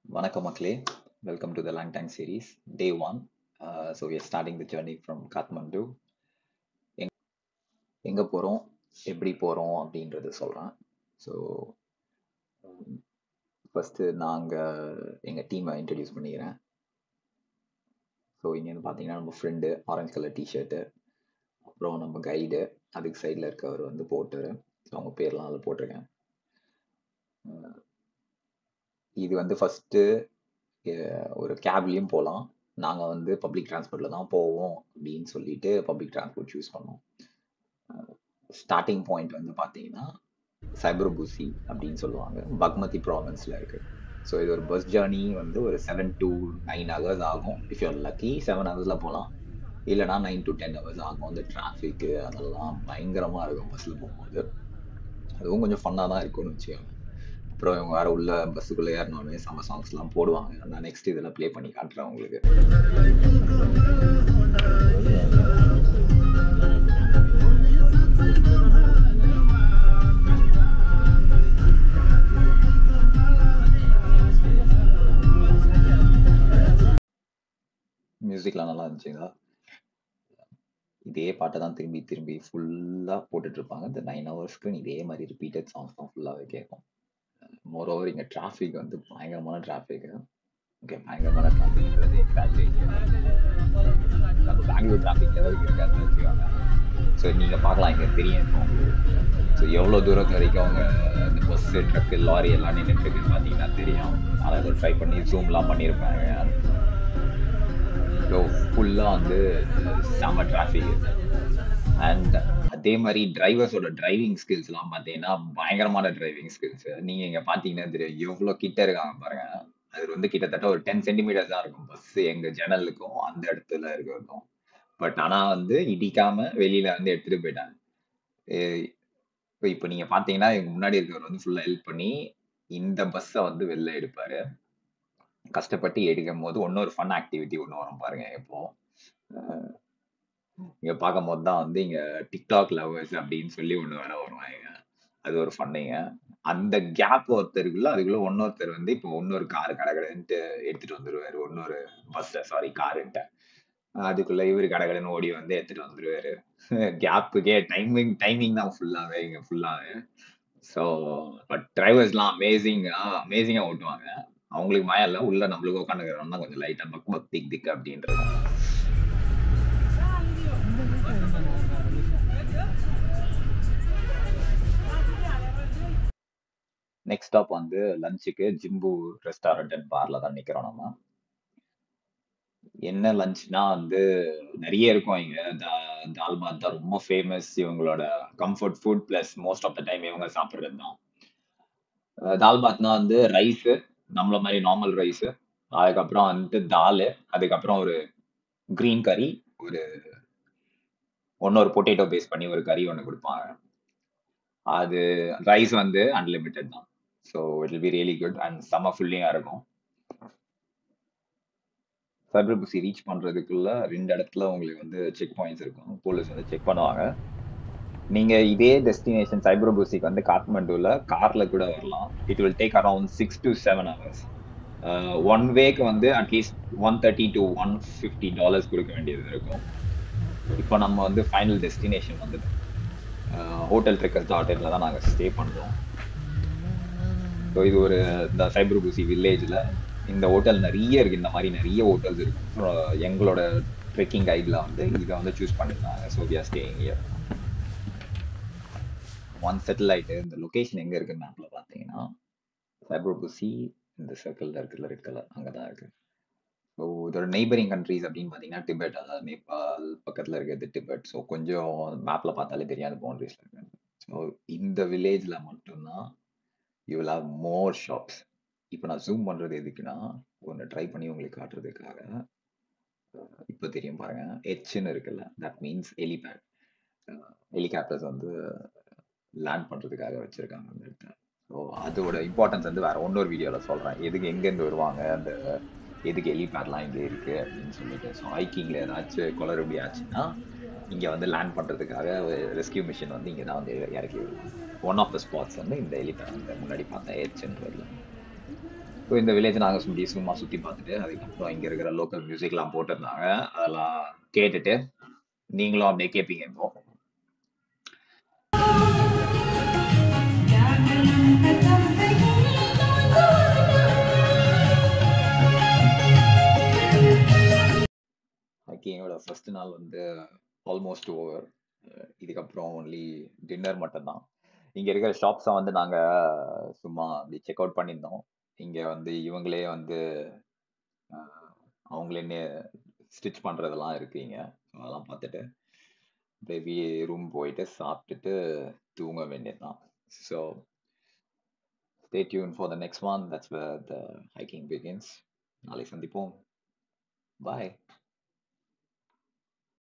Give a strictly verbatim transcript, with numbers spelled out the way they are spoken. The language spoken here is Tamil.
Vanakkam மக்களே, welcome to the Langtang series, day one. Uh, so we are starting the journey from Kathmandu. எங் எங்க போறோம், எப்படி போறோம் அப்படின்றத சொல்றேன். ஸோ ஃபர்ஸ்ட் நாங்க எங்க டீமை இன்ட்ரடியூஸ் பண்ணிக்கிறேன். ஸோ இங்க வந்து பார்த்தீங்கன்னா நம்ம ஃப்ரெண்டு ஆரஞ்சு கலர் டிஷர்ட்டு, அப்புறம் நம்ம கைடு, அதுக்கு சைடில் இருக்கவர் வந்து போட்டரு. அவங்க பேர்லாம் அதில் போட்டிருக்கேன். அஹ் இது வந்து ஃபர்ஸ்ட்டு ஒரு கேப்லேயும் போகலாம். நாங்கள் வந்து பப்ளிக் டிரான்ஸ்போர்ட்டில் தான் போவோம் அப்படின்னு சொல்லிட்டு பப்ளிக் டிரான்ஸ்போர்ட் சூஸ் பண்ணோம். ஸ்டார்டிங் பாயிண்ட் வந்து பார்த்தீங்கன்னா சைப்ரபுசி அப்படின்னு சொல்லுவாங்க, பக்மதி ப்ராவின்ஸில் இருக்குது. ஸோ இது ஒரு பஸ் ஜேர்னி வந்து ஒரு செவன் டு நைன் ஹவர்ஸ் ஆகும். இஃப் யூர் லக்கி செவன் ஹவர்ஸில் போகலாம், இல்லைனா நைன் டு டென் ஹவர்ஸ் ஆகும். அந்த டிராஃபிக்கு அதெல்லாம் பயங்கரமாக இருக்கும் பஸ்ஸில் போகும்போது. அதுவும் கொஞ்சம் ஃபன்னாக தான் இருக்கும்னு வச்சுக்கோங்க. அப்புறம் இவங்க வேற உள்ள பஸ்ஸுக்குள்ளே ஏறினோடனே செம்ம சாங்ஸ்லாம் போடுவாங்க. நான் நெக்ஸ்ட் இதில் ப்ளே பண்ணி காட்டுறேன் உங்களுக்கு. மியூசிக்லாம் நல்லா இருந்துச்சுங்களா? இதே பாட்டை தான் திரும்பி திரும்பி ஃபுல்லாக போட்டுட்டு இருப்பாங்க. இந்த நைன் ஹவர்ஸ்க்கு இதே மாதிரி ரிப்பீட்டட் சாங்ஸ் தான் ஃபுல்லாகவே கேட்கும். மோர் ஓவர் இங்கே டிராஃபிக் வந்து பயங்கரமான டிராஃபிக். ஓகே, பயங்கரமான டிராஃபிக்ன்றது எக்ஸாஜரேஷன். நம்ம பெங்களூர் டிராஃபிக் லெவலுக்கு இருக்காதுன்னு வச்சுக்கோங்க. ஸோ நீங்கள் பார்க்கலாம், இங்கே தெரியும் உங்களுக்கு. ஸோ எவ்வளோ தூரத்து வரைக்கும் அவங்க இந்த பஸ்ஸு, ட்ரக்கு, லாரி எல்லாம் நின்றுட்டுருக்குன்னு பார்த்தீங்கன்னா தெரியும். அதை ஏதோ ட்ரை பண்ணி ஜூம்லாம் பண்ணியிருப்பாங்க. ஸோ ஃபுல்லாக வந்து செம்ம டிராஃபிக். அண்ட் அதே மாதிரி டிரைவர்ஸோட டிரைவிங் ஸ்கில்ஸ்லாம் பார்த்தீங்கன்னா பயங்கரமான டிரைவிங் ஸ்கில்ஸ். நீங்கள் இங்கே பார்த்தீங்கன்னா தெரியும் எவ்வளோ கிட்ட இருக்காங்க பாருங்க. அது வந்து கிட்டத்தட்ட ஒரு டென் சென்டிமீட்டர்ஸ் தான் இருக்கும் பஸ் எங்கள் ஜன்னலுக்கும் அந்த இடத்துல இருக்கிறதும். பட் ஆனால் வந்து இடிக்காம வெளியில வந்து எடுத்துட்டு போயிட்டாங்க. இப்போ இப்போ நீங்கள் பார்த்தீங்கன்னா எங்க முன்னாடி இருக்கிறவர் வந்து ஃபுல்லாக ஹெல்ப் பண்ணி இந்த பஸ்ஸை வந்து வெளில எடுப்பாரு. கஷ்டப்பட்டு எடுக்கும் போது இன்னொரு ஃபன் ஆக்டிவிட்டி ஒன்று வரும் பாருங்க. இப்போ இங்க பார்க்கும் போது தான் வந்து இங்க டிக்டாக் லவர்ஸ் அப்படின்னு சொல்லி ஒன்று வேற வருவாங்க. அது ஒரு ஃபன்னிங்க. அந்த கேப் ஒருத்தருக்குள்ள அதுக்குள்ள இன்னொருத்தர் வந்து இப்போ இன்னொரு கார் கடகடன்ட்டு எடுத்துட்டு வந்துருவாரு. இன்னொரு பஸ் சாரி காருன்ட்டு. அதுக்குள்ள இவரு கடகடன்னு ஓடி வந்து எடுத்துட்டு வந்துருவாரு. கேப்புக்கே டைமிங் டைமிங் தான் ஃபுல்லாவே இங்க ஃபுல்லாவே. ஸோ பட் டிரைவர்ஸ்லாம் அமேசிங்கா அமேசிங்கா ஓட்டுவாங்க. அவங்களுக்கு மயம் இல்லை, உள்ள நம்மளுக்கு உட்காந்துக்கிறோம் தான் கொஞ்சம் லைட்டா பக் பக் திக் திக் அப்படின்றது. நெக்ஸ்ட் ஸ்டாப் வந்து லஞ்சுக்கு ஜிம்பு ரெஸ்டாரண்ட் அண்ட் பார்ல தான் நிக்கிறோம் நம்ம. என்ன லஞ்ச்னா வந்து நிறைய இருக்கும் இங்க. தா- தால் பாத் தான் ரொம்ப ஃபேமஸ். இவங்களோட comfort food plus most of the time இவங்க சாப்பிடுறது தான். அஹ் தால் பாத்னா வந்து ரைஸ், நம்மள மாதிரி நார்மல் ரைஸ், அதுக்கப்புறம் வந்துட்டு தால், அதுக்கப்புறம் ஒரு கிரீன் கறி, ஒரு ஒன்னொரு பொட்டேட்டோ பேஸ் பண்ணி ஒரு கறி ஒன்று கொடுப்பாங்க. அது ரைஸ் வந்து அன்லிமிட்டெட் தான். So it will be really good and செம்ம ஃபுல்லிங்காக இருக்கும். சைப்ரபுசி ரீச் பண்றதுக்குள்ள ரெண்டு இடத்துல உங்களுக்கு வந்து செக் பாயிண்ட்ஸ் இருக்கும். போலீஸ் வந்து செக் பண்ணுவாங்க. நீங்க இதே டெஸ்டினேஷன் சைப்ரபுசிக்கு வந்து காத்மண்டுல கார்ல கூட வரலாம். It will take around six to seven hours. One வேக்கு வந்து at least one thirty to one fifty dollars கொடுக்க வேண்டியது இருக்கும். இப்போ நம்ம வந்து ஃபைனல் டெஸ்டினேஷன் வந்து ஹோட்டல் ட்ரெக்கர்ஸ் ஹோட்டலில் தான் நாங்கள் ஸ்டே பண்ணுறோம். ஸோ இது ஒரு இந்த சைப்ரபுசி வில்லேஜில் இந்த ஹோட்டல் நிறைய இருக்கு. இந்த மாதிரி நிறைய ஹோட்டல்ஸ் இருக்கு. அப்புறம் எங்களோட ட்ரெக்கிங் கைட்ல வந்து இதை வந்து சூஸ் பண்ணிருந்தாங்க. So we are staying here. Once settle ஆயிட்டு இந்த லொகேஷன் எங்க இருக்கு மேப்ல பார்த்தீங்கன்னா சைப்ரபுசி இந்த சர்க்கிள்ல இருக்குல்ல ரெட் கலர், அங்கதான் இருக்கு. ஸோ இதோட நெய்பரிங் கண்ட்ரிஸ் அப்படின்னு பார்த்தீங்கன்னா டிபெட், அதாவது நேபாள் பக்கத்துல இருக்கிறது டிபெட். ஸோ கொஞ்சம் மேப்ல பார்த்தாலே தெரியாது பவுண்டரிஸ்ல இருக்கு. ஸோ இந்த வில்லேஜ்ல மட்டும்தான் you will have more shops. இப்போ நான் ஜூம் பண்றது எதுக்குன்னா ஒன்று ட்ரை பண்ணி உங்களுக்கு காட்டுறதுக்காக. இப்போ தெரியும் பாருங்க, ஹெச்ன்னு இருக்குல்ல, தட் மீன்ஸ் ஹெலிபேட். ஹெலிகாப்டர்ஸ் வந்து லேண்ட் பண்றதுக்காக வச்சிருக்காங்க அந்த இடத்துல. ஸோ அதோட இம்பார்ட்டன்ஸ் வந்து வேற இன்னொரு வீடியோல சொல்றேன், எதுக்கு எங்கேருந்து வருவாங்க, அந்த எதுக்கு ஹெலிபேட்லாம் இங்கே இருக்கு அப்படின்னு சொல்லிட்டு. ஸோ ஹைக்கிங்ல ஏதாச்சும் குளறுபடி ஆச்சுன்னா இங்க வந்து லேண்ட் பண்றதுக்காக ரெஸ்கியூ மிஷன் வந்து இங்க தான் வந்து இறக்கி விடும். ஒன் ஆஃப் த ஸ்பாட்ஸ் வந்து இந்த ஹெலிபேட், அந்த முன்னாடி பார்த்தா ஹெச்ன்றதுல. ஸோ இந்த வில்லேஜ் நாங்கள் சுற்றி சும்மா சுற்றி பார்த்துட்டு அதுக்கப்புறம் இங்கே இருக்கிற லோக்கல் மியூசிக்லாம் போட்டிருந்தாங்க. அதெல்லாம் கேட்டுட்டு நீங்களும் அப்படியே கேட்பீங்க இப்போ. ஹைக்கிங்கோட ஃபர்ஸ்ட் நாள் வந்து ஆல்மோஸ்ட் ஓவர். இதுக்கப்புறம் ஒன்லி டின்னர் மட்டும்தான். இங்கே இருக்கிற ஷாப்ஸை வந்து நாங்கள் சும்மா அப்படி செக் அவுட் பண்ணியிருந்தோம். இங்கே வந்து இவங்களே வந்து அஹ், அவங்களே ஸ்டிச் பண்ணுறதெல்லாம் இருக்குங்க. அதெல்லாம் பார்த்துட்டு பேபி ரூம் போயிட்டு சாப்பிட்டுட்டு தூங்க வேண்டியதுதான். So stay tuned for the next one. That's where the hiking begins. நாளை சந்திப்போம். Bye.